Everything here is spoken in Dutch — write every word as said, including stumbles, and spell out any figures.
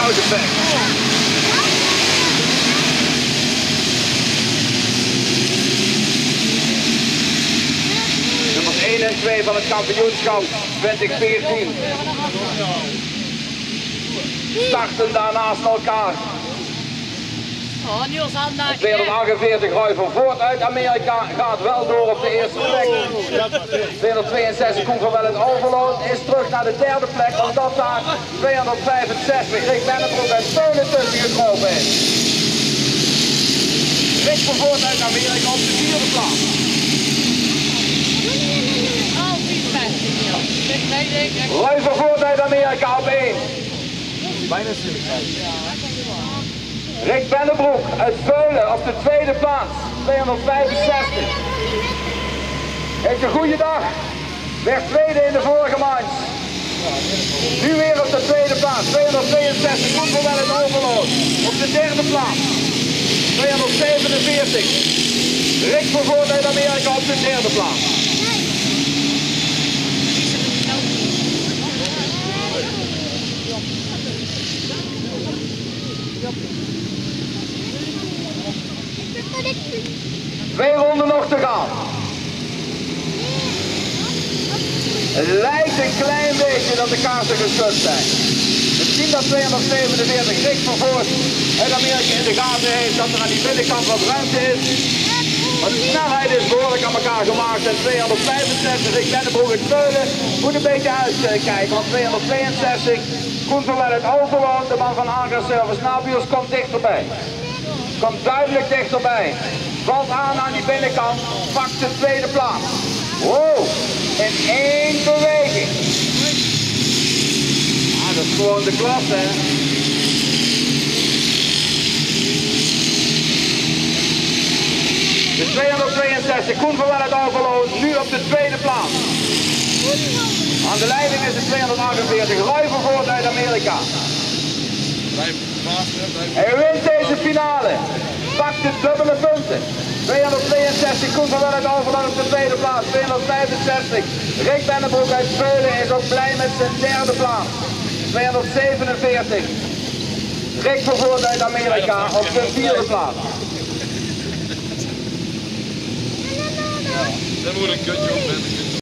effect. Nummers één en twee van het kampioenschap twintig veertien. Starten daar naast elkaar. Oh, Niels Hanna. tweehonderdachtenveertig Roy van Voort uit Amerika gaat wel door op de eerste plek. tweehonderdtweeënzestig Koen van Wellet Overloon is terug naar de derde plek, omdat daar tweehonderdvijfenzestig Rick Bennebroek uit Polen tussen gekropen is. Rick van Voort uit Amerika op de vierde plaats. Roy van Voort uit Amerika op één. Bijna zielig. Rick Bennebroek uit Veulen op de tweede plaats, tweehonderdvijfenzestig. Heeft een goede dag. Werd tweede in de vorige manch. Nu weer op de tweede plaats, tweehonderdtweeënzestig. Koen van Wellet Overloon. Op de derde plaats, tweehonderdzevenenveertig. Rick van Voort uit Amerika op de derde plaats. Twee ronden nog te gaan. Het lijkt een klein beetje dat de kaarten geschud zijn. We zien dat tweehonderdzevenenveertig Rick van Voort uit Amerika in de gaten heeft dat er aan die binnenkant wat ruimte is. Maar de snelheid is behoorlijk aan elkaar gemaakt. En tweehonderdvijfenzestig Rick Bennebroek uit Veulen moet een beetje uitkijken. Want tweehonderdtweeënzestig Koen van Wellet Overloon, de man van Agra Service Navios, komt dichterbij. Komt duidelijk dichterbij. Valt aan aan die binnenkant, pakt de tweede plaats. Wow, in één beweging. Ah, dat is gewoon de klasse, hè. De tweehonderdtweeënzestig Koen van Wellet Overloon nu op de tweede plaats. Aan de leiding is de tweehonderdachtenveertig Roy van Voort uit Amerika. Hij wint deze finale. Pakt de dubbele punten. tweehonderdtweeënzestig Koen van Wellet Overloon op de tweede plaats. tweehonderdvijfenzestig Rick Bennebroek uit Veulen is ook blij met zijn derde plaats. tweehonderdzevenenveertig Rick van Voort uit Amerika op de vierde plaats. Dat moet een kutje op.